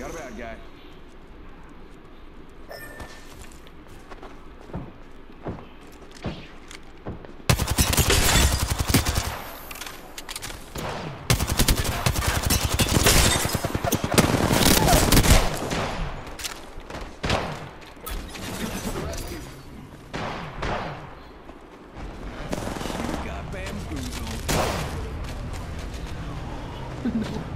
Got a bad guy. You got bamboozled. No.